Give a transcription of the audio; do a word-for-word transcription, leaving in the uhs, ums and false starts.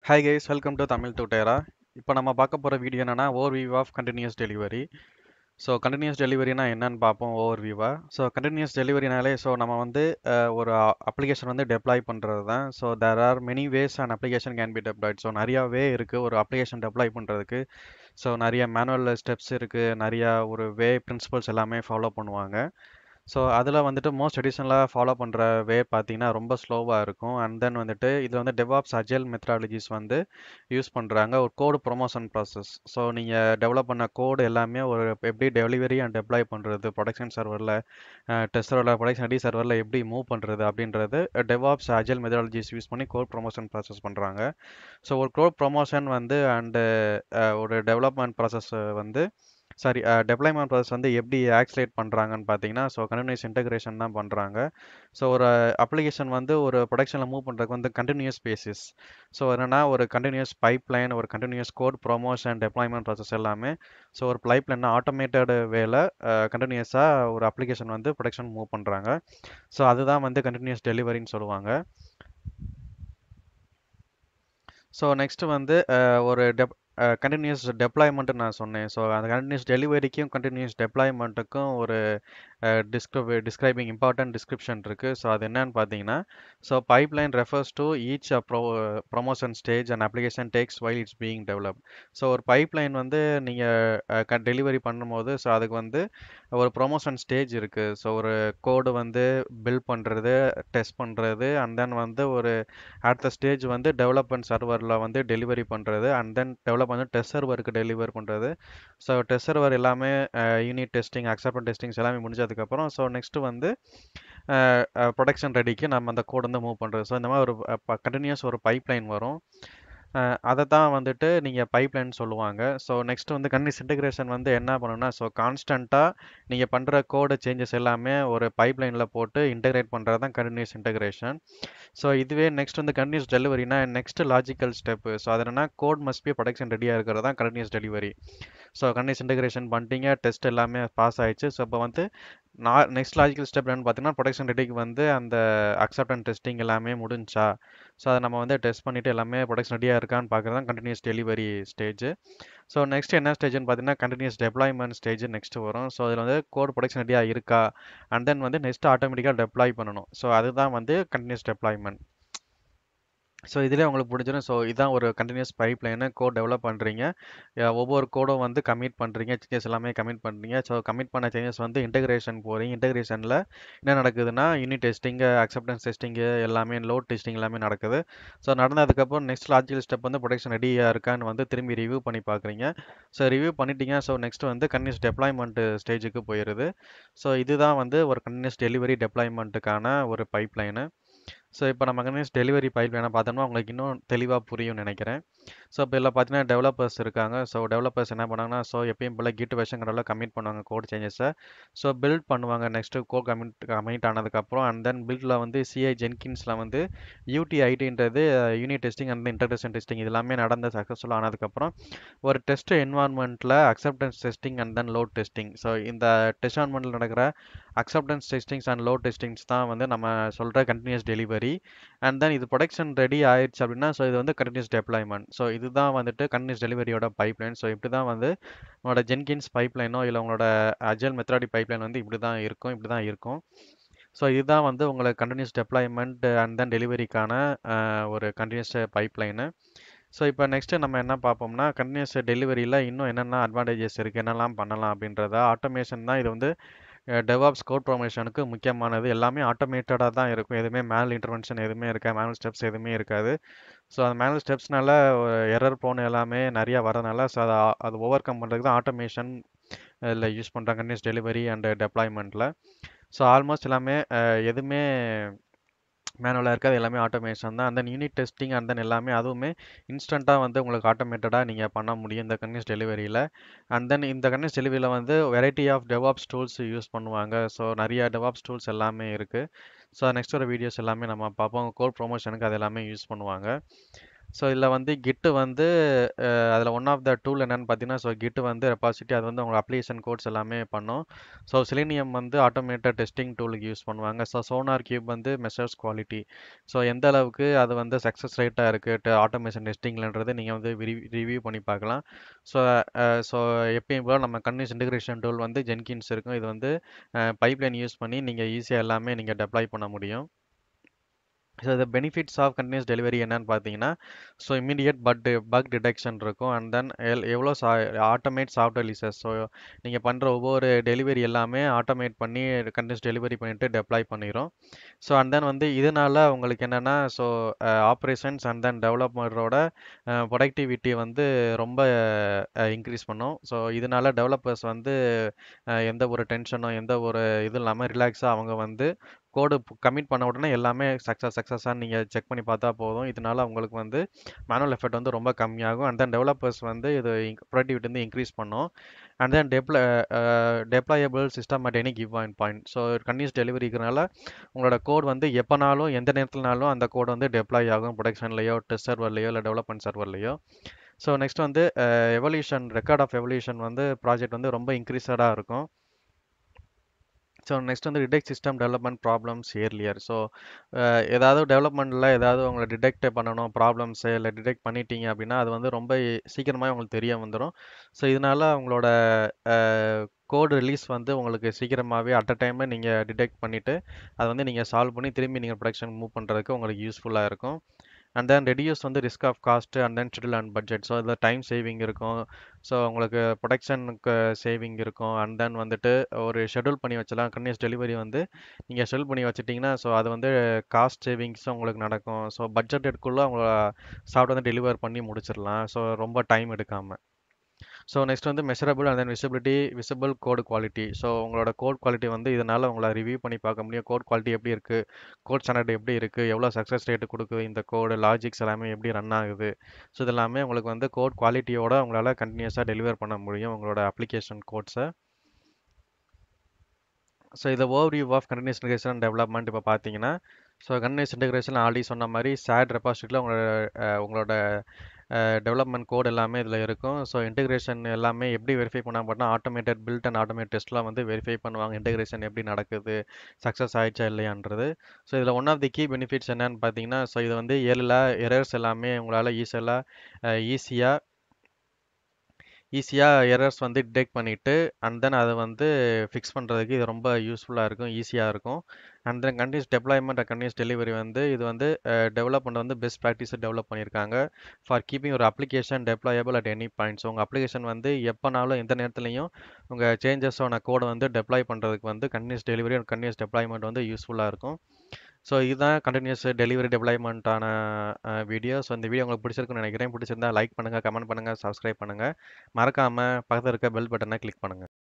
Hi guys, welcome to Tamil டுடேரா. இப்போ நம்ம பார்க்க போகிற வீடியோ என்னன்னா overview of continuous delivery. So continuous டெலிவரினா என்னன்னு பார்ப்போம் ஓவர்வியூவா. ஸோ கண்டினியூஸ் டெலிவரினாலே ஸோ நம்ம வந்து அஹ், ஒரு அப்ளிகேஷன் வந்து டெப்ளாய் பண்ணுறது தான். So there are many ways and application can be deployed. So நிறையா வே இருக்குது ஒரு அப்ளிகேஷன் டெப்ளாய் பண்ணுறதுக்கு. ஸோ நிறைய மேனுவல் ஸ்டெப்ஸ் இருக்குது, நிறையா ஒரு வே பிரின்சிபல்ஸ் எல்லாமே ஃபாலோ பண்ணுவாங்க. ஸோ அதில் வந்துட்டு மோஸ்ட் ட்ரெடிஷ்னலாக ஃபாலோ பண்ணுற வே பார்த்தீங்கன்னா ரொம்ப ஸ்லோவாக இருக்கும். அண்ட் தென் வந்துட்டு இதில் வந்து டெவாப்ஸ் அஜைல் மெத்தடாலஜிஸ் வந்து யூஸ் பண்ணுறாங்க. ஒரு கோடு ப்ரொமோஷன் ப்ராசஸ். ஸோ நீங்கள் டெவலப் பண்ண கோடு எல்லாமே ஒரு எப்படி டெலிவரி அண்ட் டெப்ளாய் பண்ணுறது, ப்ரொடக்ஷன் சர்வரில், டெஸ்ட் சர்வரில், ப்ரொடக்ஷன் ரெடி சர்வரில் எப்படி மூவ் பண்ணுறது அப்படின்றது டெவாப்ஸ் அஜைல் மெத்தடாலஜிஸ் யூஸ் பண்ணி கோட் ப்ரொமோஷன் ப்ராசஸ் பண்ணுறாங்க. ஸோ ஒரு கோட் ப்ரொமோஷன் வந்து அண்டு ஒரு டெவலப்மெண்ட் ப்ராசஸ் வந்து சாரி டெப்ளாய்மெண்ட் ப்ராசஸ் வந்து எப்படி ஆக்சிலேட் பண்ணுறாங்கன்னு பார்த்தீங்கன்னா, ஸோ கண்டினியூஸ் இன்டகிரேஷன் தான் பண்ணுறாங்க. ஸோ ஒரு அப்ளிகேஷன் வந்து ஒரு ப்ரொடக்ஷனில் மூவ் பண்ணுறதுக்கு வந்து கண்டினியூஸ் பேசிஸ். ஸோ என்னென்னா ஒரு கண்டினியூஸ் பைப்லைன், ஒரு continuous code promotion deployment process எல்லாமே. ஸோ ஒரு பைப்லைன் ஆட்டோமேட்டட் வேல கண்டினியூஸாக ஒரு அப்ளிகேஷன் வந்து ப்ரொடக்ஷன் மூவ் பண்ணுறாங்க. ஸோ அதுதான் வந்து கண்டினியூஸ் டெலிவரின்னு சொல்லுவாங்க. ஸோ நெக்ஸ்ட் வந்து அஹ், ஒரு டெப் கண்டினியூஸ் டெப்ளாய்மெண்ட் நான் சொன்னேன். ஸோ அந்த கண்டினியூஸ் டெலிவரிக்கும் கண்டினியூஸ் டெப்ளாய்மெண்ட்டுக்கும் ஒரு டிஸ்கிரிப் டிஸ்கிரைபிங் இம்பார்ட்டன்ட் டிஸ்கிரிப்ஷன் இருக்குது. ஸோ அது என்னன்னு பார்த்தீங்கன்னா, so pipeline refers to each ப்ரோ promotion stage and application takes while it's being develop. So ஒரு பைப்லைன் வந்து நீங்கள் டெலிவரி பண்ணும்போது ஸோ அதுக்கு வந்து ஒரு ப்ரொமோஷன் ஸ்டேஜ் இருக்குது. ஸோ ஒரு கோடு வந்து பில்ட் பண்ணுறது, டெஸ்ட் பண்ணுறது, அண்ட் தென் வந்து ஒரு அடுத்த ஸ்டேஜ் வந்து டெவலப்மெண்ட் சர்வரில் வந்து டெலிவரி பண்ணுறது, அண்ட் தென் டெவலப் வந்து டெஸ்ட் சர்வருக்கு டெலிவர் பண்ணுறது. ஸோ டெஸ்ட் சர்வர் எல்லாமே யூனிட் டெஸ்டிங், அக்செப்டன்ஸ் டெஸ்டிங்ஸ் எல்லாமே முடிஞ்சதுக்கப்புறம் ஸோ நெக்ஸ்ட்டு வந்து ப்ரொடக்ஷன் ரெடிக்கு நம்ம அந்த கோட் வந்து மூவ் பண்ணுறது. ஸோ இந்த மாதிரி ஒரு கண்டினியூஸ் ஒரு பைப்லைன் வரும். அதை தான் வந்துட்டு நீங்கள் பைப்லைன் சொல்லுவாங்க. ஸோ நெக்ஸ்ட் வந்து கண்டினியூஸ் இன்டகிரேஷன் வந்து என்ன பண்ணணும்னா, ஸோ கான்ஸ்டண்ட்டாக நீங்கள் பண்ணுற கோடு சேஞ்சஸ் எல்லாமே ஒரு பைப்லைனில் போட்டு இன்டகிரேட் பண்ணுறது தான் கண்டினியூஸ் இன்டகிரேஷன். ஸோ இதுவே நெக்ஸ்ட் வந்து கண்டினியூஸ் டெலிவரினா நெக்ஸ்ட் லாஜிக்கல் ஸ்டெப்பு. ஸோ அது என்னன்னா கோட் மஸ்ட் பி ப்ரொடக்ஷன் ரெடியாக இருக்கிறது தான் continuous delivery. So continuous integration பண்ணிட்டீங்க, டெஸ்ட் எல்லாமே பாஸ் ஆயிடுச்சு. ஸோ இப்போ வந்து நான் நெக்ஸ்ட் லாஜிக்கல் ஸ்டெப் என்னன்னு பார்த்தீங்கன்னா, ப்ரொடக்ஷன் ரெடிக்கு வந்து அந்த அக்செப்டன்ஸ் டெஸ்டிங் எல்லாமே முடிஞ்சா. ஸோ அதை நம்ம வந்து டெஸ்ட் பண்ணிவிட்டு எல்லாமே ப்ரொடக்ஷன் ரெடியாக இருக்கான்னு பார்க்குறது தான் continuous delivery stage. So next என்ன ஸ்டேஜ்னு பார்த்தீங்கன்னா, கண்டினியூஸ் டெப்ளாய்மெண்ட் ஸ்டேஜ் நெக்ஸ்ட் வரும். ஸோ அதில் வந்து கோட் ப்ரொடக்ஷன் ரெடியாக இருக்கா, அண்ட் தென் வந்து நெக்ஸ்ட் ஆட்டோமேட்டிக்காக டெப்ளாய் பண்ணணும். ஸோ அதுதான் வந்து கண்டினியூஸ் டெப்ளாய்மெண்ட். ஸோ இதிலே உங்களுக்கு பிடிச்சிடும். ஸோ இதான் ஒரு கண்டினியூஸ் பைப்லைனு. கோட் டெவலப் பண்ணுறீங்க, ஒவ்வொரு கோடும் வந்து கமிட் பண்ணுறீங்க, சேஞ்சஸ் எல்லாமே கமிட் பண்ணுறீங்க. ஸோ கமிட் பண்ண சேஞ்சஸ் வந்து இன்டகிரேஷன் போகிறீங்க. இன்டகிரேஷனில் என்ன நடக்குதுன்னா யூனிட் டெஸ்டிங்கு, அக்செப்டன்ஸ் டெஸ்டிங்கு எல்லாமே, லோட் டெஸ்டிங் எல்லாமே நடக்குது. ஸோ நடந்ததுக்கப்புறம் நெக்ஸ்ட் லாஜிக்கல் ஸ்டெப் வந்து ப்ரொடக்ஷன் ரெடியாக இருக்கான்னு வந்து திரும்பி ரிவ்யூ பண்ணி பார்க்குறீங்க. ஸோ ரிவ்யூ பண்ணிட்டீங்க. ஸோ நெக்ஸ்ட் வந்து கண்டினியூஸ் டெப்ளாய்மெண்ட் ஸ்டேஜுக்கு போயிடுது. ஸோ இதுதான் வந்து ஒரு கண்டினியூஸ் டெலிவரி டெப்ளாய்மெண்ட்டுக்கான ஒரு பைப்லைனு. ஸோ இப்போ நம்ம கண்டினியூஸ் டெலிவரி பைப்லைனை பார்த்தோம்னா உங்களுக்கு இன்னும் தெளிவாக புரியும்னு நினைக்கிறேன். ஸோ இப்போ இதில் பார்த்தீங்கன்னா டெவலப்பர்ஸ் இருக்காங்க. ஸோ டெவலப்பர்ஸ் என்ன பண்ணாங்கன்னா, ஸோ எப்பயும் போல் கிட் வெர்ஷன் கண்ட்ரோலில் கமிட் பண்ணுவாங்க கோட் சேஞ்சஸை. ஸோ பில்ட் பண்ணுவாங்க. நெக்ஸ்ட்டு கோட் கமிட் கமிட் ஆனதுக்கப்புறம் அண்ட் தென் பில்டில் வந்து சிஐ ஜென்கின்ஸில் வந்து யூடிஐடின்றது unit testing and integration testing இது எல்லாமே நடந்த சக்ஸஸ்ஃபுல் ஆனதுக்கப்புறம் ஒரு டெஸ்ட் என்வான்மெண்ட்டில் acceptance testing and then load testing. So இந்த டெஸ்ட் என்வான்மெண்ட்டில் நடக்கிற acceptance testings and load testings தான் வந்து நம்ம சொல்கிற கண்டினியூஸ் டெலிவரி. அண்ட் தென் இது ப்ரொடக்ஷன் ரெடி ஆயிடுச்சு அப்படின்னா ஸோ இது வந்து கண்டினியூஸ் டெப்ளாய்மெண்ட். ஸோ இதுதான் வந்துட்டு கண்டினியூஸ் டெலிவரியோட பைப்லைன். ஸோ இப்படி தான் வந்து உங்களோட ஜென்கின்ஸ் பைப்லைனோ இல்லை உங்களோட அஜைல் மெத்தடாடி பைப்லைன் வந்து இப்படி தான் இருக்கும், இப்படி தான் இருக்கும். ஸோ இதுதான் வந்து உங்களுக்கு கண்டினியூஸ் டெப்ளாய்மெண்ட் அண்ட் தென் டெலிவரிக்கான ஒரு கண்டினியூஸ் பைப்லைனு. ஸோ இப்போ நெக்ஸ்ட்டு நம்ம என்ன பார்ப்போம்னா, கண்டினியூஸ் டெலிவரியில் இன்னும் என்னென்ன அட்வான்டேஜஸ் இருக்குது, என்னெல்லாம் பண்ணலாம் அப்படின்றத. ஆட்டோமேஷன் தான் இது வந்து டெவாப்ஸ் கோட் ப்ரொமோஷனுக்கு முக்கியமானது. எல்லாமே ஆட்டோமேட்டடாக தான் இருக்கும். எதுவுமே மேனுவல் இன்டர்வென்ஷன் எதுவுமே இருக்காது, மேனுவல் ஸ்டெப்ஸ் எதுவுமே இருக்காது. ஸோ அந்த மேனுவல் ஸ்டெப்ஸ்னால எரர் ப்ரோன் எல்லாமே நிறையா வரதுனால ஸோ அதை அது ஓவர் கம் பண்ணுறதுக்கு தான் ஆட்டோமேஷன் இதில் யூஸ் பண்ணுறாங்க கண்டினியூஸ் டெலிவரி அண்ட் டெப்ளாய்மெண்ட்டில். ஸோ ஆல்மோஸ்ட் எல்லாமே எதுவுமே மேனுவலாக இருக்காது, எல்லாமே ஆட்டோமேஷன் தான். And then unit testing and then எல்லாமே அதுவுமே இன்ஸ்டண்ட்டாக வந்து உங்களுக்கு ஆட்டோமேட்டடாக நீங்கள் பண்ண முடியும் இந்த கண்டினியூஸ் டெலிவரியில். அண்ட் தென் இந்த கண்டினியூஸ் டெலிவரியில் வந்து variety of DevOps tools use பண்ணுவாங்க. ஸோ நிறைய டெவாப்ஸ் டூல்ஸ் எல்லாமே இருக்குது. ஸோ நெக்ஸ்ட் ஒரு வீடியோஸ் எல்லாமே நம்ம பார்ப்போம். கோட் ப்ரொமோஷனுக்கு அது எல்லாமே யூஸ் பண்ணுவாங்க. ஸோ இதில் வந்து கிட்டு வந்து அதில் ஒன் ஆஃப் த டூல் என்னன்னு பார்த்தீங்கன்னா, ஸோ கிட்டு வந்து ரெபாசிட்டி அது வந்து உங்களோட அப்ளிகேஷன் கோட்ஸ் எல்லாமே பண்ணும். ஸோ செலினியம் வந்து ஆட்டோமேட்டட் டெஸ்டிங் டூலுக்கு யூஸ் பண்ணுவாங்க. ஸோ சோனார் கியூப் வந்து மெஷர்ஸ் குவாலிட்டி. ஸோ எந்த அளவுக்கு அது வந்து சக்ஸஸ் ரேட்டாக இருக்குது ஆட்டோமேஷன் டெஸ்டிங்லன்றது நீங்கள் வந்து ரிவ்யூ பண்ணி பார்க்கலாம். ஸோ ஸோ எப்பயும் போல் நம்ம கன்டினியூஸ் இன்டகிரேஷன் டூல் வந்து ஜென்கின்ஸ் இருக்கும். இது வந்து பைப்லைன் யூஸ் பண்ணி நீங்கள் ஈஸியாக எல்லாமே நீங்கள் டெப்ளாய் பண்ண முடியும். So the benefits of continuous delivery என்னன்னு பார்த்தீங்கன்னா, so immediate but bug detection இருக்கும். அண்ட் தென் எல் எவ்வளோ சா ஆட்டோமேட் சாஃப்ட்வேர் ரிலீசஸ். ஸோ நீங்கள் பண்ணுற ஒவ்வொரு டெலிவரி எல்லாமே ஆட்டோமேட் பண்ணி கண்டினியூஸ் டெலிவரி பண்ணிட்டு டெப்ளாய் பண்ணிடும். ஸோ அண்ட் தென் வந்து இதனால உங்களுக்கு என்னென்னா, ஸோ ஆப்ரேஷன்ஸ் அண்ட் தென் டெவலப்பரோட ப்ரொடக்டிவிட்டி வந்து ரொம்ப இன்க்ரீஸ் பண்ணும். ஸோ இதனால டெவலப்பர்ஸ் வந்து அஹ், எந்த ஒரு டென்ஷனும் எந்த ஒரு இது இல்லாமல் ரிலாக்ஸாக அவங்க வந்து கோடு கமிட் பண்ண உடனே எல்லாமே சக்ஸஸ் சக்ஸஸாக நீங்கள் செக் பண்ணி பார்த்தா போதும். இதனால உங்களுக்கு வந்து மேனுவல் எஃபர்ட் வந்து ரொம்ப கம்மியாகும். அண்ட் தென் டெவலப்பர்ஸ் வந்து இது ப்ரொடக்டிவிட்டி வந்து இன்க்ரீஸ் பண்ணும். அண்ட் தென் டெப்ள deployable system at any give one point. So continuous டெலிவரிக்கிறனால உங்களோட கோட் வந்து எப்போனாலும் எந்த நேரத்துலனாலும் அந்த கோட் வந்து டெப்ளாய் ஆகும் ப்ரொடக்ஷன்லையோ டெஸ்ட் சர்வர்லையோ இல்லை டெவலப்மெண்ட் சர்வர்லையோ. ஸோ நெக்ஸ்ட் வந்து எவல்யூஷன் ரெக்கார்ட் ஆஃப் எவல்யூஷன் வந்து ப்ராஜெக்ட் வந்து ரொம்ப இன்க்ரீஸடாக இருக்கும். ஸோ நெக்ஸ்ட் வந்து detect system development problems earlier. So ஏதாவது டெவலப்மெண்ட்டில் ஏதாவது உங்களை டிடெக்ட் பண்ணணும் ப்ராப்ளம்ஸு இல்லை டிடெக்ட் பண்ணிட்டீங்க அப்படின்னா அது வந்து ரொம்ப சீக்கிரமாக உங்களுக்கு தெரிய வந்துடும். ஸோ இதனால் உங்களோட கோட் ரிலீஸ் வந்து உங்களுக்கு சீக்கிரமாகவே அட் அ டைமில் நீங்கள் டிடெக்ட் பண்ணிவிட்டு அதை வந்து நீங்கள் சால்வ் பண்ணி திரும்பி நீங்கள் ப்ரொடக்ஷன் மூவ் பண்ணுறதுக்கு உங்களுக்கு யூஸ்ஃபுல்லாக இருக்கும். அண்ட் தென் ரெடியூஸ் வந்து risk of cost and then schedule and budget. So இதில் டைம் சேவிங் இருக்கும். ஸோ உங்களுக்கு ப்ரொடக்ஷனுக்கு சேவிங் இருக்கும். அண்ட் தென் வந்துட்டு ஒரு ஷெட்யூல் பண்ணி வச்சலாம். கன்டினியூஸ் டெலிவரி வந்து நீங்கள் ஷெட்யூல் பண்ணி வச்சிட்டிங்கன்னா ஸோ அது வந்து காஸ்ட் சேவிங்ஸும் உங்களுக்கு நடக்கும். ஸோ பட்ஜெட்டுக்குள்ளே உங்களை சாஃப்ட்வேர் வந்து டெலிவர் பண்ணி முடிச்சிடலாம். ஸோ ரொம்ப டைம் எடுக்காமல். ஸோ நெக்ஸ்ட் வந்து measurable and then visibility visible code quality. So உங்களோட கோட் குவாலிட்டி வந்து இதனால் உங்களை ரிவ்யூ பண்ணி பார்க்க முடியும். கோட் குவாலிட்டி எப்படி இருக்குது, கோட் ஸ்டாண்டர்ட் எப்படி இருக்குது, எவ்வளோ சக்ஸஸ் ரேட்டு கொடுக்குது இந்த கோடு, லாஜிக்ஸ் எல்லாமே எப்படி ரன் ஆகுது. ஸோ இது எல்லாமே உங்களுக்கு வந்து கோட் குவாலிட்டியோட உங்களால் கண்டினியூஸாக டெலிவர் பண்ண முடியும் உங்களோட அப்ளிகேஷன் கோட்ஸை. ஸோ இதை overview of continuous integration and development இப்போ பார்த்தீங்கன்னா, ஸோ கண்டினியூஸ் இன்டெகிரேஷன் ஆல்ரெடி சொன்ன மாதிரி சேட் ரெபாசிட்டியில் உங்களோட அஹ், உங்களோட டெவலப்மெண்ட் கோட் எல்லாமே இதில் இருக்கும். ஸோ இன்டெகிரேஷன் எல்லாமே எப்படி வெரிஃபை பண்ணால் பார்த்தா ஆட்டோமேட்டட் பில்ட் அண்ட் ஆட்டோமேட் டெஸ்ட்லாம் வந்து வெரிஃபை பண்ணுவாங்க. இன்டெகிரேஷன் எப்படி நடக்குது, சக்ஸஸ் ஆயிடுச்சா இல்லையான்றது. ஸோ இதில் one of the key benefits என்னன்னு பார்த்தீங்கன்னா, ஸோ இது வந்து ஏழில் எரர்ஸ் எல்லாமே உங்களால் ஈஸியாக ஈஸியாக ஈஸியாக எரர்ஸ் வந்து டிடெக்ட் பண்ணிவிட்டு அண்ட் தென் அதை வந்து ஃபிக்ஸ் பண்ணுறதுக்கு இது ரொம்ப யூஸ்ஃபுல்லாக இருக்கும், ஈஸியாக இருக்கும். And then continuous deployment and continuous delivery வந்து இது வந்து டெவலப்மெண்ட் வந்து பெஸ்ட் ப்ராக்டிஸை டெவலப் பண்ணியிருக்காங்க ஃபார் கீப்பிங் ஒரு application deployable at any point. So உங்கள் அப்ளிகேஷன் வந்து எப்போனாலும் எந்த நேரத்துலையும் உங்கள் சேஞ்சஸோட கோடை வந்து டெப்ளாய் பண்ணுறதுக்கு வந்து continuous delivery and continuous deployment வந்து யூஸ்ஃபுல்லாக இருக்கும். ஸோ இதுதான் கண்டினியூஸ் டெலிவரி டெப்ளாய்மெண்ட்டான வீடியோ. ஸோ இந்த வீடியோ உங்களுக்கு பிடிச்சிருக்குன்னு நினைக்கிறேன். பிடிச்சிருந்தா லைக் பண்ணுங்கள், கமெண்ட் பண்ணுங்கள், சப்ஸ்கிரைப் பண்ணுங்கள். மறக்காமல் பக்கத்தில் இருக்க பெல் பட்டனை கிளிக் பண்ணுங்கள்.